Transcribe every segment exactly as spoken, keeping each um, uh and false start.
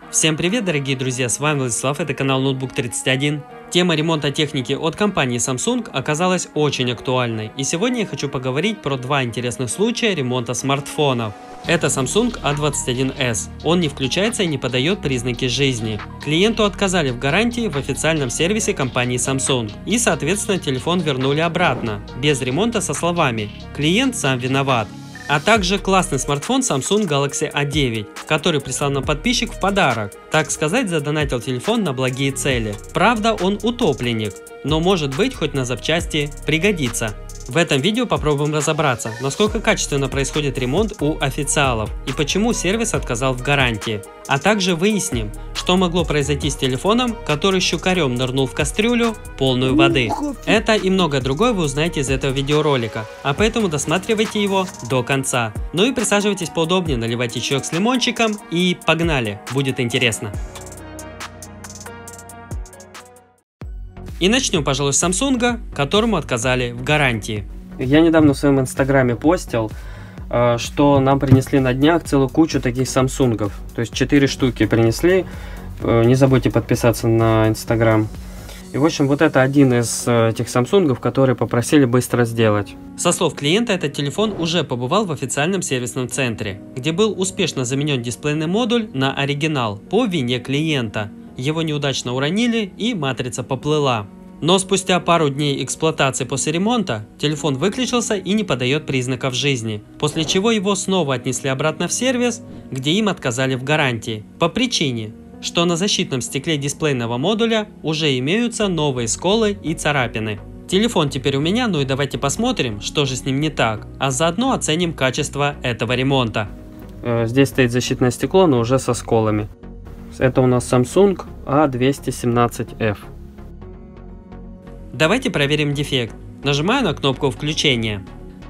Всем привет, дорогие друзья, с вами Владислав, это канал Ноутбук тридцать один. Тема ремонта техники от компании Samsung оказалась очень актуальной, и сегодня я хочу поговорить про два интересных случая ремонта смартфонов. Это Samsung а двадцать один эс. Он не включается и не подает признаки жизни. Клиенту отказали в гарантии в официальном сервисе компании Samsung, и соответственно телефон вернули обратно, без ремонта, со словами «клиент сам виноват». А также классный смартфон Samsung Galaxy а девять, который прислал нам подписчик в подарок. Так сказать, задонатил телефон на благие цели. Правда, он утопленник, но может быть хоть на запчасти пригодится. В этом видео попробуем разобраться, насколько качественно происходит ремонт у официалов и почему сервис отказал в гарантии. А также выясним, что могло произойти с телефоном, который щукарем нырнул в кастрюлю, полную воды. Это и многое другое вы узнаете из этого видеоролика, а поэтому досматривайте его до конца. Ну и присаживайтесь поудобнее, наливайте чаек с лимончиком и погнали, будет интересно. И начнем, пожалуй, с Samsung, которому отказали в гарантии. Я недавно в своем инстаграме постил, что нам принесли на днях целую кучу таких Samsung'ов. То есть четыре штуки принесли. Не забудьте подписаться на инстаграм. И в общем, вот это один из этих Samsung'ов, которые попросили быстро сделать. Со слов клиента, этот телефон уже побывал в официальном сервисном центре, где был успешно заменен дисплейный модуль на оригинал по вине клиента. Его неудачно уронили, и матрица поплыла. Но спустя пару дней эксплуатации после ремонта телефон выключился и не подает признаков жизни, после чего его снова отнесли обратно в сервис, где им отказали в гарантии, по причине, что на защитном стекле дисплейного модуля уже имеются новые сколы и царапины. Телефон теперь у меня, ну и давайте посмотрим, что же с ним не так, а заодно оценим качество этого ремонта. Здесь стоит защитное стекло, но уже со сколами. Это у нас Samsung а двести семнадцать эф. Давайте проверим дефект. Нажимаю на кнопку включения.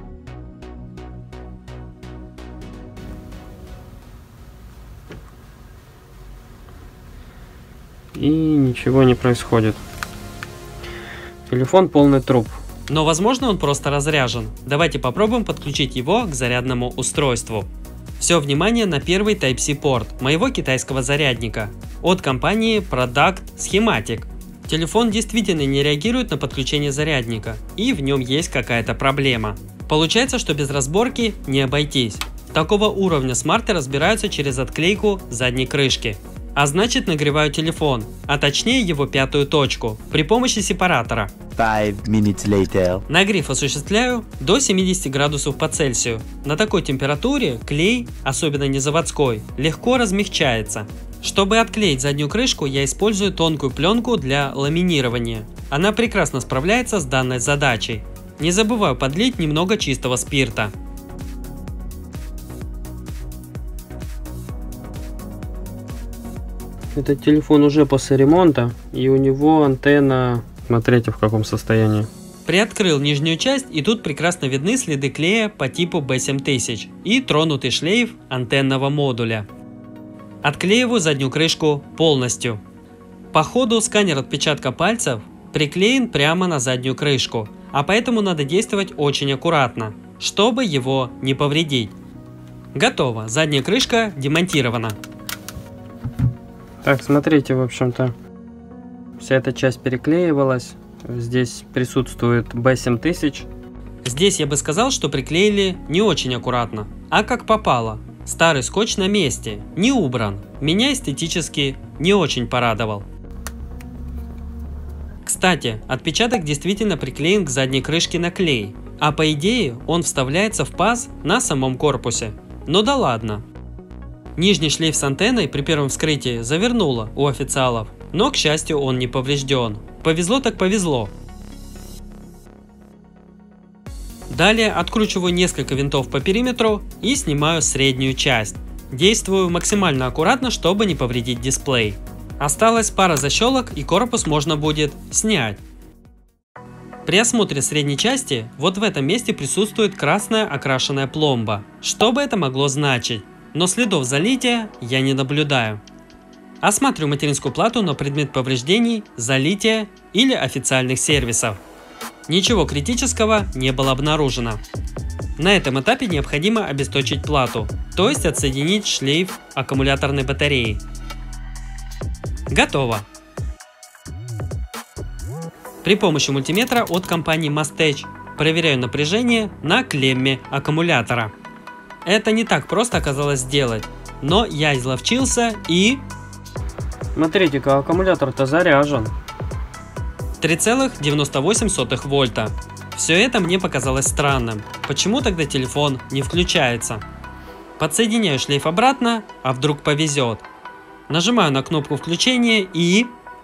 И ничего не происходит. Телефон полный труп. Но возможно он просто разряжен. Давайте попробуем подключить его к зарядному устройству. Все внимание на первый тайп си порт моего китайского зарядника от компании Product Schematic. Телефон действительно не реагирует на подключение зарядника, и в нем есть какая-то проблема. Получается, что без разборки не обойтись. Такого уровня смарты разбираются через отклейку задней крышки. А значит, нагреваю телефон, а точнее его пятую точку, при помощи сепаратора. five minutes later. Нагрев осуществляю до семидесяти градусов по Цельсию. На такой температуре клей, особенно не заводской, легко размягчается. Чтобы отклеить заднюю крышку, я использую тонкую пленку для ламинирования. Она прекрасно справляется с данной задачей. Не забываю подлить немного чистого спирта. Этот телефон уже после ремонта, и у него антенна, смотрите в каком состоянии. Приоткрыл нижнюю часть, и тут прекрасно видны следы клея по типу би семь тысяч и тронутый шлейф антенного модуля. Отклеиваю заднюю крышку полностью. По ходу сканер отпечатка пальцев приклеен прямо на заднюю крышку, а поэтому надо действовать очень аккуратно, чтобы его не повредить. Готово, задняя крышка демонтирована. Так, смотрите, в общем-то, вся эта часть переклеивалась. Здесь присутствует би семь тысяч. Здесь я бы сказал, что приклеили не очень аккуратно, а как попало. Старый скотч на месте, не убран. Меня эстетически не очень порадовал. Кстати, отпечаток действительно приклеен к задней крышке на клей, а по идее он вставляется в паз на самом корпусе. Ну да ладно. Нижний шлейф с антенной при первом вскрытии завернуло у официалов, но, к счастью, он не поврежден. Повезло так повезло. Далее откручиваю несколько винтов по периметру и снимаю среднюю часть. Действую максимально аккуратно, чтобы не повредить дисплей. Осталась пара защелок, и корпус можно будет снять. При осмотре средней части вот в этом месте присутствует красная окрашенная пломба. Что бы это могло значить? Но следов залития я не наблюдаю. Осматриваю материнскую плату на предмет повреждений, залития или официальных сервисов. Ничего критического не было обнаружено. На этом этапе необходимо обесточить плату, то есть отсоединить шлейф аккумуляторной батареи. Готово. При помощи мультиметра от компании Mastech проверяю напряжение на клемме аккумулятора. Это не так просто оказалось сделать, но я изловчился и... Смотрите-ка, аккумулятор-то заряжен. три целых девяносто восемь сотых вольта. Все это мне показалось странным. Почему тогда телефон не включается? Подсоединяю шлейф обратно, а вдруг повезет. Нажимаю на кнопку включения и...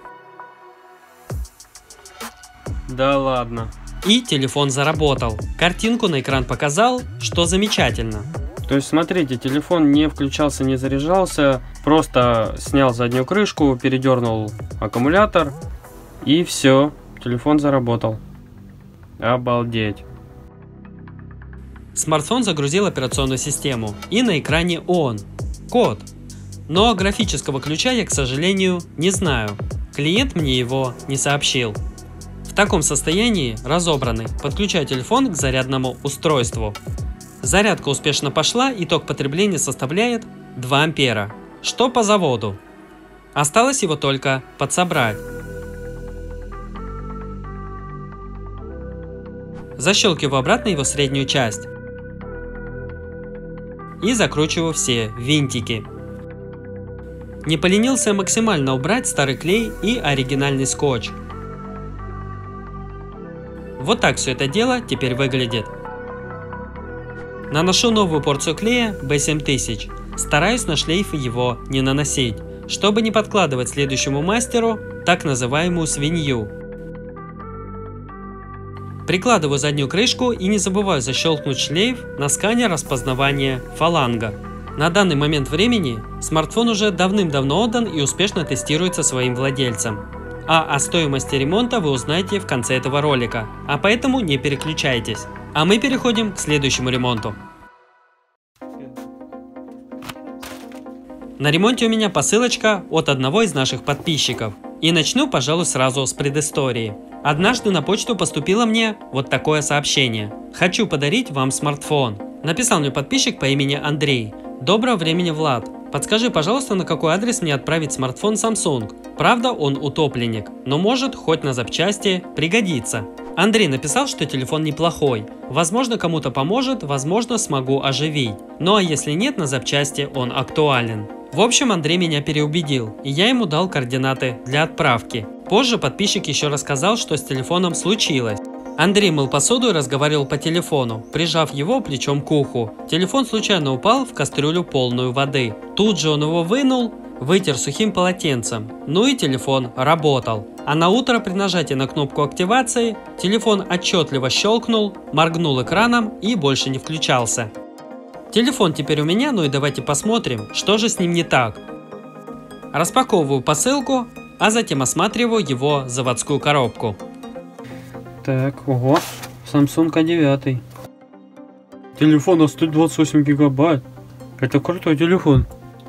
Да ладно. И телефон заработал. Картинку на экран показал, что замечательно. То есть смотрите, телефон не включался, не заряжался, просто снял заднюю крышку, передернул аккумулятор и все, телефон заработал. Обалдеть. Смартфон загрузил операционную систему, и на экране он, код. Но графического ключа я, к сожалению, не знаю. Клиент мне его не сообщил. В таком состоянии, разобранный, подключаю телефон к зарядному устройству. Зарядка успешно пошла, итог потребления составляет два ампера, что по заводу. Осталось его только подсобрать. Защелкиваю обратно его среднюю часть и закручиваю все винтики. Не поленился максимально убрать старый клей и оригинальный скотч. Вот так все это дело теперь выглядит. Наношу новую порцию клея би семь тысяч. Стараюсь на шлейфы его не наносить, чтобы не подкладывать следующему мастеру так называемую свинью. Прикладываю заднюю крышку и не забываю защелкнуть шлейф на сканер распознавания фаланга. На данный момент времени смартфон уже давным-давно отдан и успешно тестируется своим владельцем. А о стоимости ремонта вы узнаете в конце этого ролика, а поэтому не переключайтесь. А мы переходим к следующему ремонту. На ремонте у меня посылочка от одного из наших подписчиков. И начну, пожалуй, сразу с предыстории. Однажды на почту поступило мне вот такое сообщение. Хочу подарить вам смартфон. Написал мне подписчик по имени Андрей. Доброго времени, Влад. Подскажи, пожалуйста, на какой адрес мне отправить смартфон Samsung. Правда, он утопленник, но может хоть на запчасти пригодится. Андрей написал, что телефон неплохой. Возможно, кому-то поможет, возможно, смогу оживить. Ну а если нет, на запчасти он актуален. В общем, Андрей меня переубедил, и я ему дал координаты для отправки. Позже подписчик еще рассказал, что с телефоном случилось. Андрей мыл посуду и разговаривал по телефону, прижав его плечом к уху. Телефон случайно упал в кастрюлю полную воды. Тут же он его вынул, вытер сухим полотенцем, ну и телефон работал. А на утро при нажатии на кнопку активации телефон отчетливо щелкнул, моргнул экраном и больше не включался. Телефон теперь у меня, ну и давайте посмотрим, что же с ним не так. Распаковываю посылку, а затем осматриваю его заводскую коробку. Так, ого, Samsung а девять. Телефон на сто двадцать восемь гигабайт. Это крутой телефон.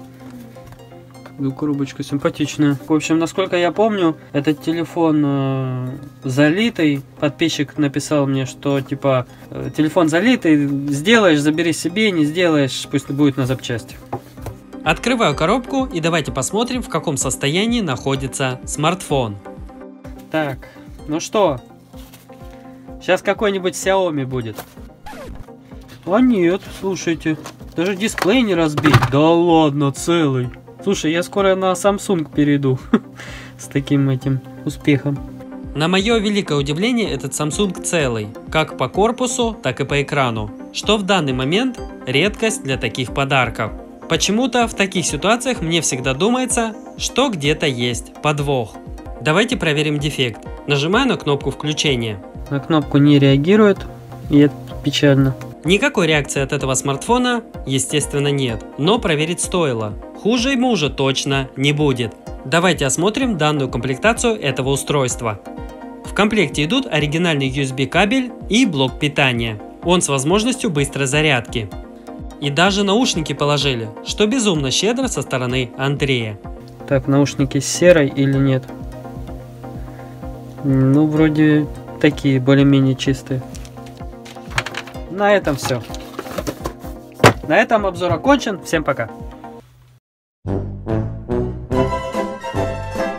Ну, коробочка симпатичная. В общем, насколько я помню, этот телефон э, залитый. Подписчик написал мне, что типа э, телефон залитый, сделаешь, забери себе, не сделаешь, пусть будет на запчасти. Открываю коробку и давайте посмотрим, в каком состоянии находится смартфон. Так, ну что, сейчас какой-нибудь Xiaomi будет. А нет, слушайте, даже дисплей не разбит. Да ладно, целый. Слушай, я скоро на Samsung перейду с таким этим успехом. На мое великое удивление, этот Samsung целый, как по корпусу, так и по экрану, что в данный момент редкость для таких подарков. Почему-то в таких ситуациях мне всегда думается, что где-то есть подвох. Давайте проверим дефект. Нажимаю на кнопку включения. На кнопку не реагирует, и это печально. Никакой реакции от этого смартфона, естественно, нет, но проверить стоило. Хуже ему уже точно не будет. Давайте осмотрим данную комплектацию этого устройства. В комплекте идут оригинальный ю эс би кабель и блок питания. Он с возможностью быстрой зарядки. И даже наушники положили, что безумно щедро со стороны Андрея. Так, наушники серой или нет? Ну, вроде такие, более-менее чистые. На этом все. На этом обзор окончен. Всем пока.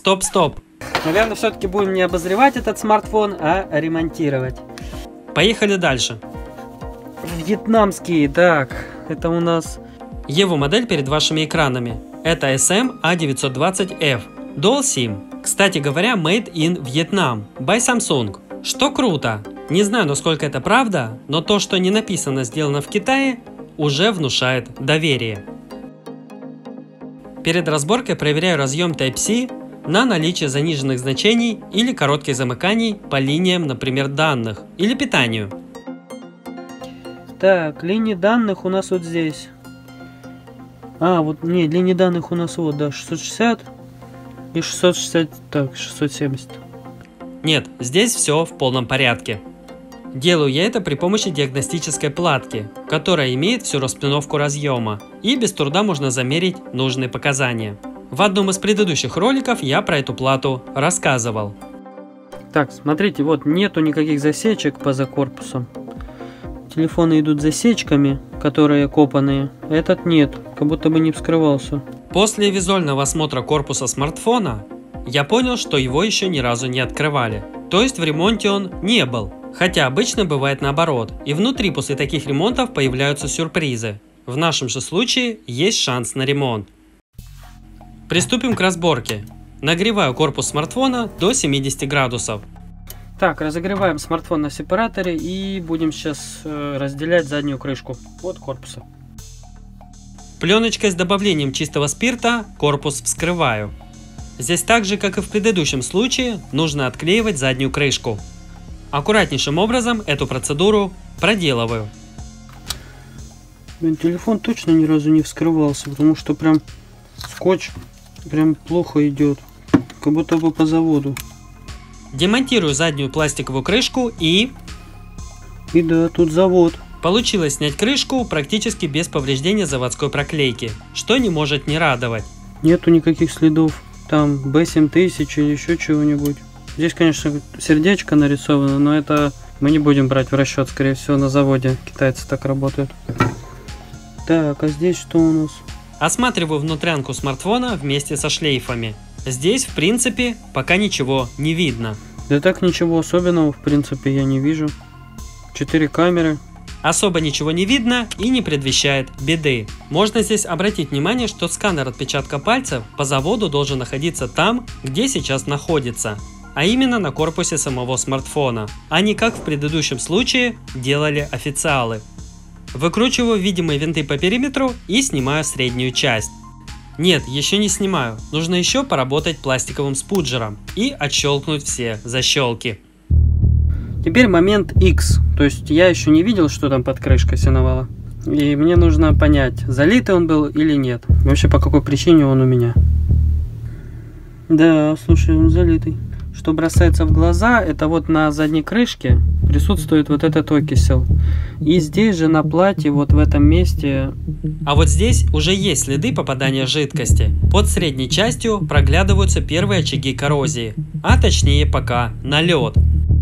стоп, стоп. Наверное, все-таки будем не обозревать этот смартфон, а ремонтировать. Поехали дальше. Вьетнамский, так, это у нас... Его модель перед вашими экранами. Это эс эм а девятьсот двадцать эф. Dual SIM. Кстати говоря, made in Vietnam. By Samsung. Что круто. Не знаю, насколько это правда, но то, что не написано «сделано в Китае», уже внушает доверие. Перед разборкой проверяю разъем Type-C на наличие заниженных значений или коротких замыканий по линиям, например, данных или питанию. Так, линии данных у нас вот здесь. А, вот, не, линии данных у нас вот, да, шестьсот шестьдесят и шестьсот шестьдесят, так, шестьсот семьдесят. Нет, здесь все в полном порядке. Делаю я это при помощи диагностической платки, которая имеет всю распиновку разъема, и без труда можно замерить нужные показания. В одном из предыдущих роликов я про эту плату рассказывал. Так, смотрите, вот нету никаких засечек поза корпусом. Телефоны идут засечками, которые копанные. Этот нет, как будто бы не вскрывался. После визуального осмотра корпуса смартфона я понял, что его еще ни разу не открывали. То есть в ремонте он не был. Хотя обычно бывает наоборот, и внутри после таких ремонтов появляются сюрпризы. В нашем же случае есть шанс на ремонт. Приступим к разборке. Нагреваю корпус смартфона до семидесяти градусов. Так, разогреваем смартфон на сепараторе и будем сейчас э, разделять заднюю крышку от корпуса. Пленочкой с добавлением чистого спирта корпус вскрываю. Здесь так же, как и в предыдущем случае, нужно отклеивать заднюю крышку. Аккуратнейшим образом эту процедуру проделываю. Блин, телефон точно ни разу не вскрывался, потому что прям скотч прям плохо идет, как будто бы по заводу. Демонтирую заднюю пластиковую крышку и... И да, тут завод. Получилось снять крышку практически без повреждения заводской проклейки, что не может не радовать. Нету никаких следов, там бэ семь тысяч или еще чего-нибудь. Здесь, конечно, сердечко нарисовано, но это мы не будем брать в расчет, скорее всего, на заводе. Китайцы так работают. Так, а здесь что у нас? Осматриваю внутрянку смартфона вместе со шлейфами. Здесь, в принципе, пока ничего не видно. Да так ничего особенного, в принципе, я не вижу. Четыре камеры. Особо ничего не видно и не предвещает беды. Можно здесь обратить внимание, что сканер отпечатка пальцев по заводу должен находиться там, где сейчас находится. А именно на корпусе самого смартфона, а не как в предыдущем случае делали официалы. Выкручиваю видимые винты по периметру и снимаю среднюю часть. Нет, еще не снимаю, нужно еще поработать пластиковым спуджером и отщелкнуть все защелки. Теперь момент X, то есть я еще не видел, что там под крышкой синовала. И мне нужно понять, залитый он был или нет. Вообще по какой причине он у меня. Да, слушай, он залитый. Что бросается в глаза, это вот на задней крышке присутствует вот этот окисел. И здесь же на плате, вот в этом месте... А вот здесь уже есть следы попадания жидкости. Под средней частью проглядываются первые очаги коррозии. А точнее пока налет.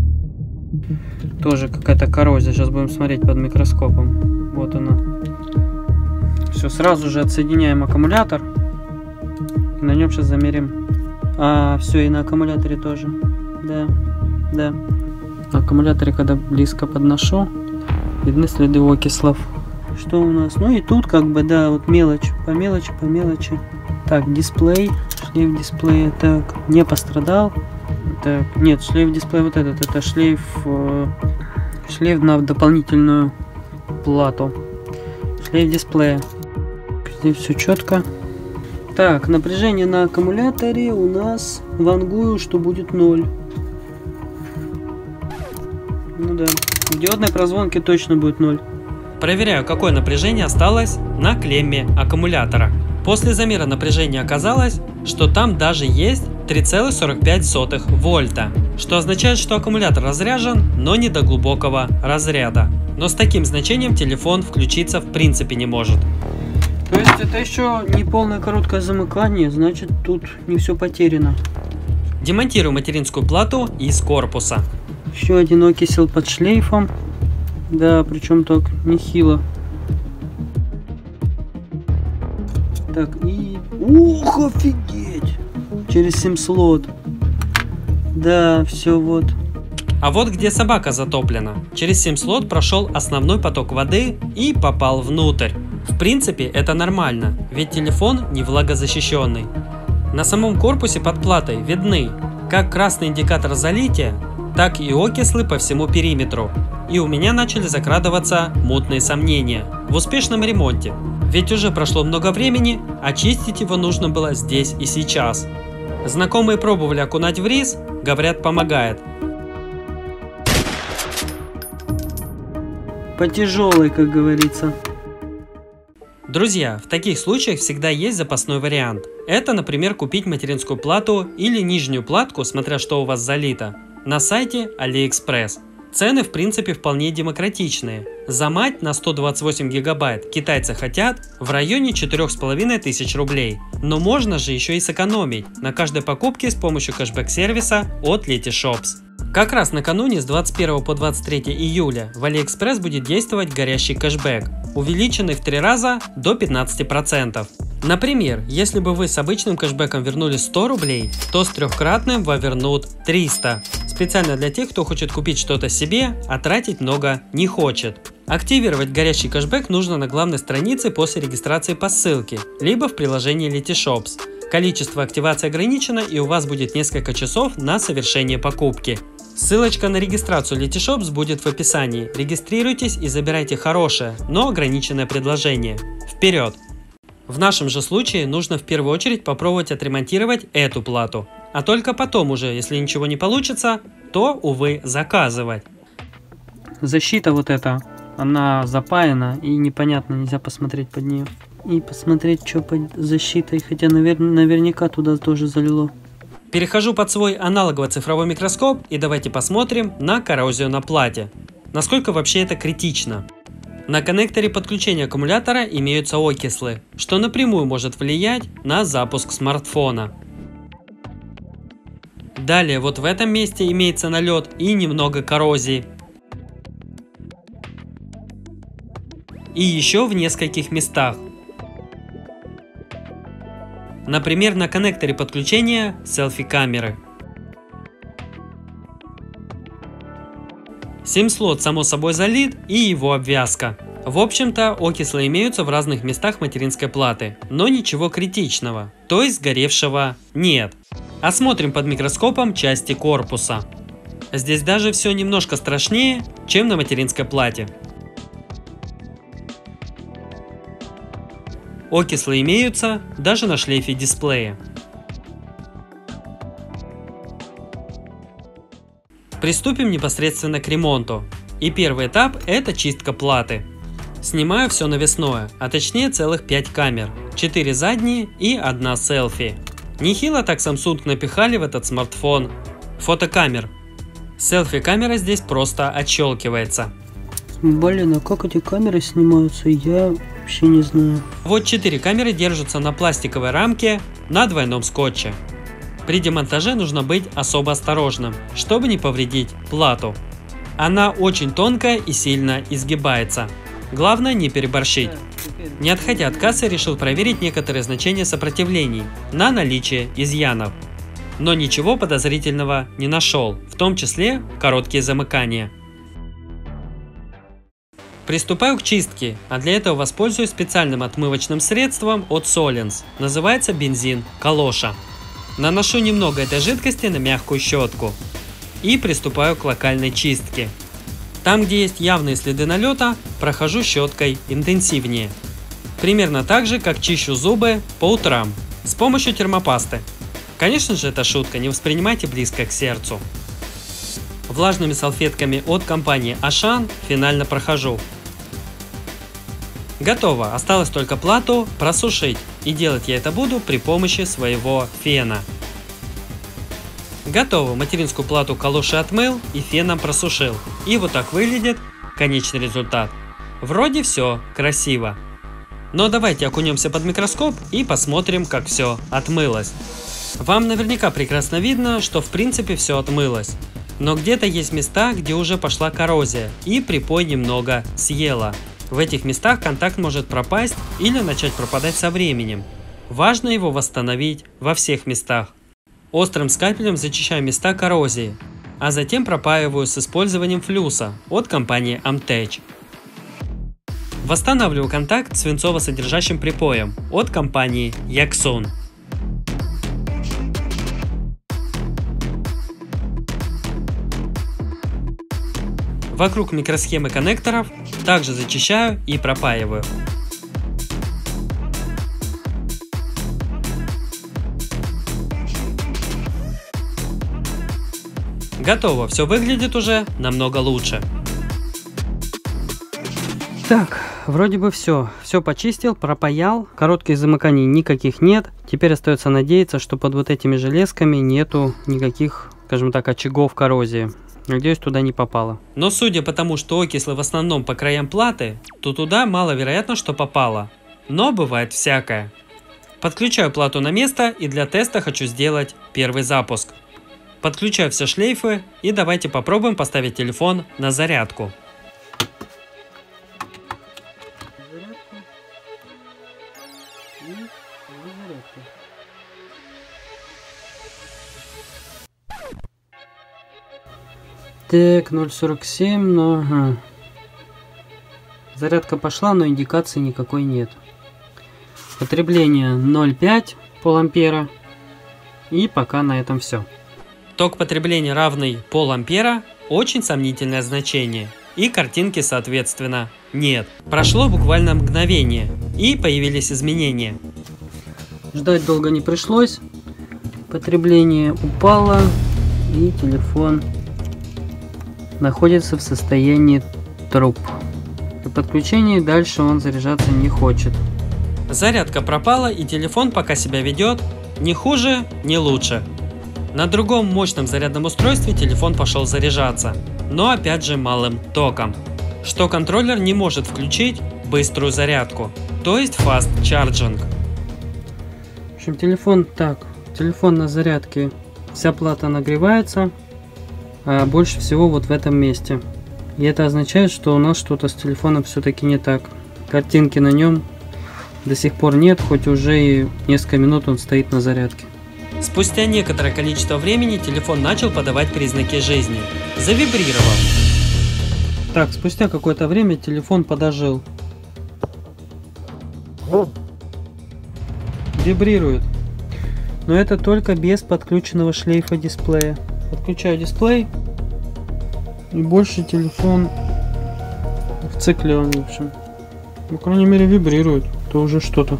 Тоже какая-то коррозия. Сейчас будем смотреть под микроскопом. Вот она. Все, сразу же отсоединяем аккумулятор. И на нем сейчас замерим. А, все, и на аккумуляторе тоже. Да, да. На аккумуляторе, когда близко подношу, видны следы окислов. Что у нас? Ну и тут как бы, да, вот мелочь. По мелочи, по мелочи. Так, дисплей. Шлейф дисплея. Так, не пострадал. Так, нет, шлейф дисплея вот этот. Это шлейф, э, шлейф на дополнительную плату. Шлейф дисплея. Здесь все четко. Так, напряжение на аккумуляторе у нас, вангую, что будет ноль. Ну да, в диодной прозвонке точно будет ноль. Проверяю, какое напряжение осталось на клемме аккумулятора. После замера напряжения оказалось, что там даже есть три целых сорок пять сотых вольта, что означает, что аккумулятор разряжен, но не до глубокого разряда. Но с таким значением телефон включиться в принципе не может. То есть это еще не полное короткое замыкание, значит тут не все потеряно. Демонтирую материнскую плату из корпуса. Еще один окисел под шлейфом. Да, причем так нехило. Так, и... Ух, офигеть! через сим-слот. Да, все вот. А вот где собака затоплена. Через сим-слот прошел основной поток воды и попал внутрь. В принципе, это нормально, ведь телефон не влагозащищенный. На самом корпусе под платой видны как красный индикатор залития, так и окислы по всему периметру. И у меня начали закрадываться мутные сомнения в успешном ремонте. Ведь уже прошло много времени, а чистить его нужно было здесь и сейчас. Знакомые пробовали окунать в рис, говорят, помогает. По тяжелой, как говорится. Друзья, в таких случаях всегда есть запасной вариант. Это, например, купить материнскую плату или нижнюю платку, смотря что у вас залито, на сайте AliExpress. Цены в принципе вполне демократичные. За мать на сто двадцать восемь гигабайт китайцы хотят в районе четырёх с половиной тысяч рублей. Но можно же еще и сэкономить на каждой покупке с помощью кэшбэк-сервиса от Letyshops. Как раз накануне с двадцать первого по двадцать третье июля в AliExpress будет действовать горящий кэшбэк, увеличенный в три раза до пятнадцати процентов. Например, если бы вы с обычным кэшбэком вернули сто рублей, то с трехкратным вам вернут триста. Специально для тех, кто хочет купить что-то себе, а тратить много не хочет. Активировать горящий кэшбэк нужно на главной странице после регистрации по ссылке, либо в приложении Letyshops. Количество активации ограничено, и у вас будет несколько часов на совершение покупки. Ссылочка на регистрацию Letyshops будет в описании. Регистрируйтесь и забирайте хорошее, но ограниченное предложение. Вперед! В нашем же случае нужно в первую очередь попробовать отремонтировать эту плату. А только потом уже, если ничего не получится, то, увы, заказывать. Защита вот эта, она запаяна и непонятно, нельзя посмотреть под нее. И посмотреть, что под защитой, хотя навер наверняка туда тоже залило. Перехожу под свой аналоговый цифровой микроскоп и давайте посмотрим на коррозию на плате. Насколько вообще это критично. На коннекторе подключения аккумулятора имеются окислы, что напрямую может влиять на запуск смартфона. Далее вот в этом месте имеется налет и немного коррозии. И еще в нескольких местах. Например, на коннекторе подключения селфи-камеры. Сим-слот само собой залит и его обвязка. В общем-то, окислы имеются в разных местах материнской платы, но ничего критичного, то есть сгоревшего нет. Осмотрим под микроскопом части корпуса. Здесь даже все немножко страшнее, чем на материнской плате. Окислы имеются даже на шлейфе дисплея. Приступим непосредственно к ремонту. И первый этап – это чистка платы. Снимаю все навесное, а точнее целых пять камер, четыре задние и одна селфи. Нехило так Samsung напихали в этот смартфон. Фотокамер. Селфи-камера здесь просто отщелкивается. Блин, а как эти камеры снимаются, я вообще не знаю. Вот четыре камеры держатся на пластиковой рамке на двойном скотче. При демонтаже нужно быть особо осторожным, чтобы не повредить плату. Она очень тонкая и сильно изгибается. Главное не переборщить. Не отходя от кассы, решил проверить некоторые значения сопротивлений на наличие изъянов. Но ничего подозрительного не нашел, в том числе короткие замыкания. Приступаю к чистке, а для этого воспользуюсь специальным отмывочным средством от Solens. Называется бензин Калоша. Наношу немного этой жидкости на мягкую щетку и приступаю к локальной чистке. Там, где есть явные следы налета, прохожу щеткой интенсивнее. Примерно так же, как чищу зубы по утрам с помощью термопасты. Конечно же, это шутка, не воспринимайте близко к сердцу. Влажными салфетками от компании Ашан финально прохожу. Готово, осталось только плату просушить, и делать я это буду при помощи своего фена. Готово, материнскую плату Калоши отмыл и феном просушил. И вот так выглядит конечный результат. Вроде все красиво. Но давайте окунемся под микроскоп и посмотрим, как все отмылось. Вам наверняка прекрасно видно, что в принципе все отмылось. Но где-то есть места, где уже пошла коррозия и припой немного съела. В этих местах контакт может пропасть или начать пропадать со временем. Важно его восстановить во всех местах. Острым скальпелем зачищаю места коррозии, а затем пропаиваю с использованием флюса от компании Amtech. Восстанавливаю контакт свинцово-содержащим припоем от компании Yaksun. Вокруг микросхемы коннекторов также зачищаю и пропаиваю. Готово, все выглядит уже намного лучше. Так, вроде бы все. Все почистил, пропаял. Коротких замыканий никаких нет. Теперь остается надеяться, что под вот этими железками нету никаких, скажем так, очагов коррозии. Надеюсь, туда не попало. Но судя по тому, что окислы в основном по краям платы, то туда маловероятно, что попало. Но бывает всякое. Подключаю плату на место и для теста хочу сделать первый запуск. Подключаю все шлейфы и давайте попробуем поставить телефон на зарядку. Так, ноль сорок семь, но... Ага. Зарядка пошла, но индикации никакой нет. Потребление ноль пять полампера. И пока на этом все. Ток потребления равный полампера – очень сомнительное значение. И картинки, соответственно, нет. Прошло буквально мгновение, и появились изменения. Ждать долго не пришлось. Потребление упало, и телефон находится в состоянии труп. При подключении дальше он заряжаться не хочет. Зарядка пропала, и телефон пока себя ведет не хуже, не лучше. На другом мощном зарядном устройстве телефон пошел заряжаться, но опять же малым током, что контроллер не может включить быструю зарядку, то есть fast charging. В общем, телефон так, телефон на зарядке, вся плата нагревается, а больше всего вот в этом месте. И это означает, что у нас что-то с телефоном все-таки не так. Картинки на нем до сих пор нет, хоть уже и несколько минут он стоит на зарядке. Спустя некоторое количество времени телефон начал подавать признаки жизни. Завибрировал. Так, спустя какое-то время телефон подожил. Вибрирует. Но это только без подключенного шлейфа дисплея. Подключаю дисплей. И больше телефон в цикле он, в общем. По крайней мере, вибрирует. Это уже что-то.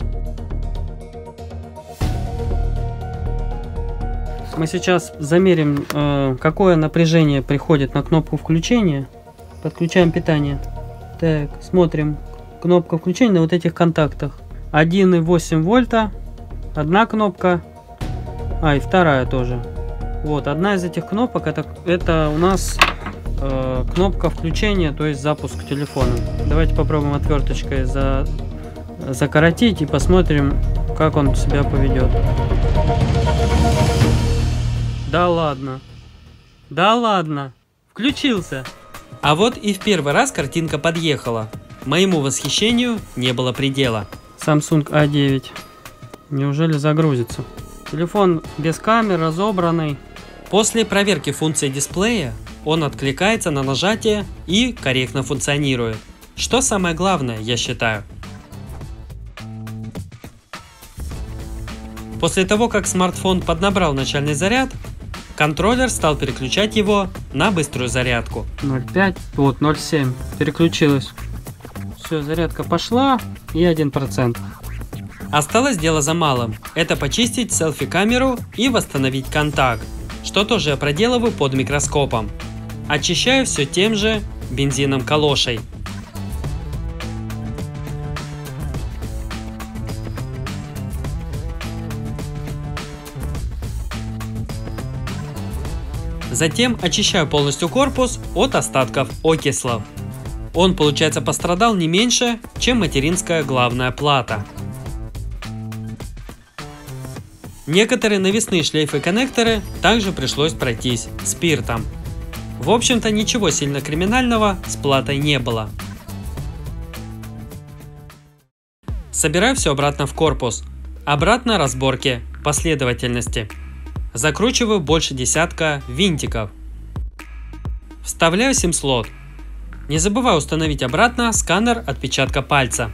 Мы сейчас замерим, э, какое напряжение приходит на кнопку включения. Подключаем питание. Так, смотрим. Кнопка включения на вот этих контактах. один и восемь вольта. Одна кнопка. А, и вторая тоже. Вот, одна из этих кнопок, это, это у нас э, кнопка включения, то есть запуск телефона. Давайте попробуем отверточкой за, закоротить и посмотрим, как он себя поведет. Да ладно. Да ладно. Включился. А вот и в первый раз картинка подъехала. Моему восхищению не было предела. Samsung а девять. Неужели загрузится? Телефон без камер, разобранный. После проверки функции дисплея он откликается на нажатие и корректно функционирует. Что самое главное, я считаю. После того, как смартфон поднабрал начальный заряд, контроллер стал переключать его на быструю зарядку. ноль пять, вот ноль семь, переключилась. Все, зарядка пошла и один процент. Осталось дело за малым. Это почистить селфи-камеру и восстановить контакт, что тоже я проделываю под микроскопом. Очищаю все тем же бензином калошей. Затем очищаю полностью корпус от остатков окислов. Он, получается, пострадал не меньше, чем материнская главная плата. Некоторые навесные шлейфы-коннекторы также пришлось пройтись спиртом. В общем-то, ничего сильно криминального с платой не было. Собираю все обратно в корпус. Обратно разборке последовательности. Закручиваю больше десятка винтиков. Вставляю сим-слот. Не забываю установить обратно сканер отпечатка пальца.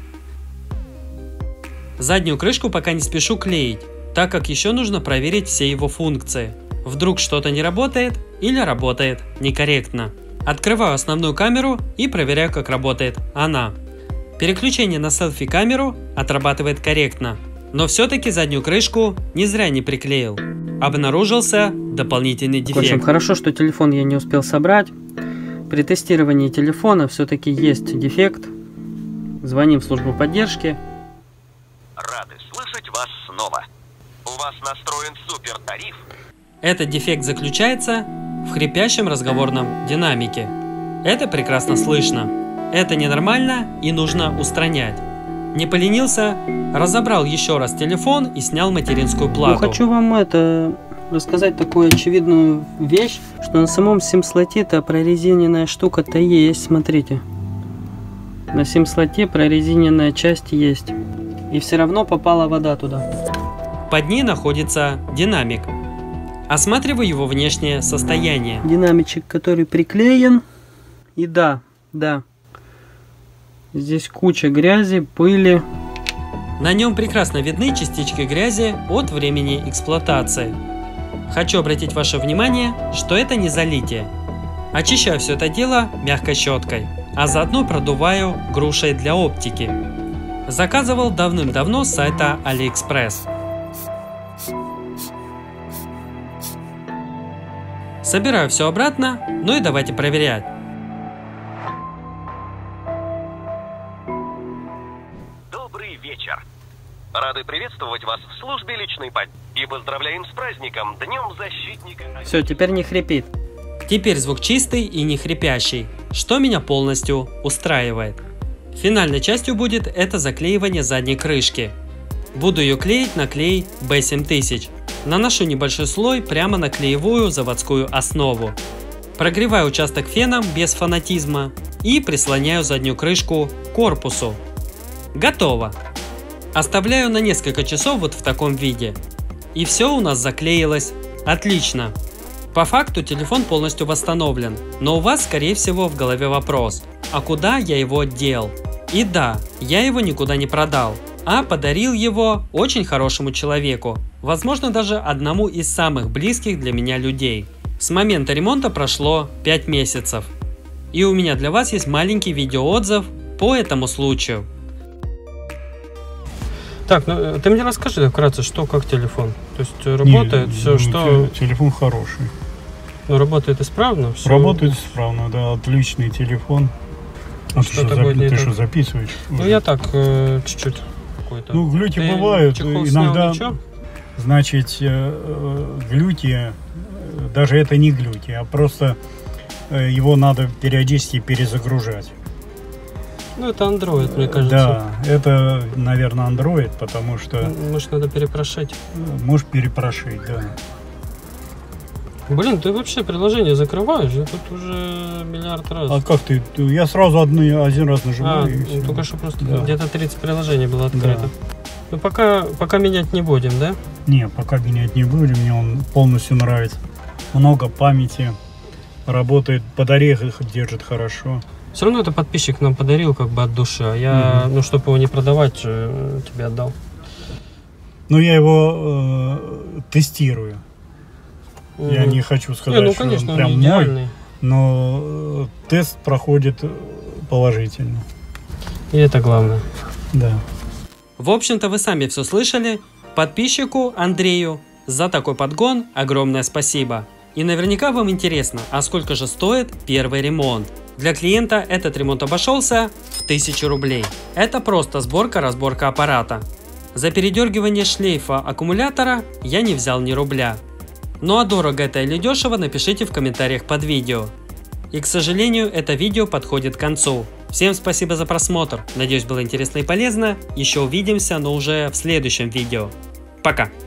Заднюю крышку пока не спешу клеить, так как еще нужно проверить все его функции. Вдруг что-то не работает или работает некорректно. Открываю основную камеру и проверяю, как работает она. Переключение на селфи-камеру отрабатывает корректно, но все-таки заднюю крышку не зря не приклеил. Обнаружился дополнительный дефект. В общем, хорошо, что телефон я не успел собрать. При тестировании телефона все-таки есть дефект. Звоним в службу поддержки. Рады слышать вас снова. У вас настроен супер тариф. Этот дефект заключается в хрипящем разговорном динамике. Это прекрасно слышно. Это ненормально и нужно устранять. Не поленился, разобрал еще раз телефон и снял материнскую плату. Ну, хочу вам это рассказать такую очевидную вещь, что на самом сим-слоте-то прорезиненная штука-то есть, смотрите. На сим-слоте прорезиненная часть есть. И все равно попала вода туда. Под ней находится динамик. Осматриваю его внешнее состояние. Динамичек, который приклеен. И да, да. Здесь куча грязи, пыли. На нем прекрасно видны частички грязи от времени эксплуатации. Хочу обратить ваше внимание, что это не залитие. Очищаю все это дело мягкой щеткой, а заодно продуваю грушей для оптики. Заказывал давным-давно с сайта Алиэкспресс. Собираю все обратно, ну и давайте проверять. Добрый вечер. Рады приветствовать вас в службе личной поддержки и поздравляем с праздником, Днем Защитника. Все, теперь не хрипит. Теперь звук чистый и не хрипящий, что меня полностью устраивает. Финальной частью будет это заклеивание задней крышки. Буду ее клеить на клей бэ семь тысяч. Наношу небольшой слой прямо на клеевую заводскую основу. Прогреваю участок феном без фанатизма и прислоняю заднюю крышку к корпусу. Готово. Оставляю на несколько часов вот в таком виде. И все у нас заклеилось отлично. По факту телефон полностью восстановлен, но у вас скорее всего в голове вопрос, а куда я его дел? И да, я его никуда не продал, а подарил его очень хорошему человеку, возможно даже одному из самых близких для меня людей. С момента ремонта прошло пять месяцев. И у меня для вас есть маленький видеоотзыв по этому случаю. Так, ну ты мне расскажи вкратце, что как телефон. То есть работает Не, все, ну, что... Телефон хороший. Ну, работает исправно? Все... Работает исправно, да, отличный телефон. А Что ты что, такое запи... ты не что так? записываешь? Ну уже? я так, э, чуть-чуть какой-то. Ну, глюки Ты бывают. чехол Иногда, снял, значит, э, э, глюки, э, даже это не глюки, а просто э, его надо периодически перезагружать. Ну, это Android, мне кажется. Да, это, наверное, Android, потому что... Может, надо перепрошить. э, Можешь перепрошить, да. Блин, ты вообще приложение закрываешь? Я тут уже миллиард раз. А как ты? Я сразу одну, один раз нажимаю. А, и ну, всё. только что просто Да. где-то тридцать приложений было открыто. Да. Ну, пока, пока менять не будем, да? Не, пока менять не будем, мне он полностью нравится. Много памяти, работает, под орехах держит хорошо. Все равно это подписчик нам подарил как бы от души, а я, Мгм. ну, чтобы его не продавать, э, тебе отдал. Но я его э, тестирую. Я Мгм. не хочу сказать, Не, ну, что конечно, он он прям не мой, идеальный. но э, тест проходит положительно. И это главное. Да. В общем-то вы сами все слышали. Подписчику Андрею за такой подгон огромное спасибо. И наверняка вам интересно, а сколько же стоит первый ремонт. Для клиента этот ремонт обошелся в тысячу рублей. Это просто сборка-разборка аппарата. За передергивание шлейфа аккумулятора я не взял ни рубля. Ну а дорого это или дешево, напишите в комментариях под видео. И к сожалению, это видео подходит к концу. Всем спасибо за просмотр. Надеюсь, было интересно и полезно. Еще увидимся, но уже в следующем видео. Пока!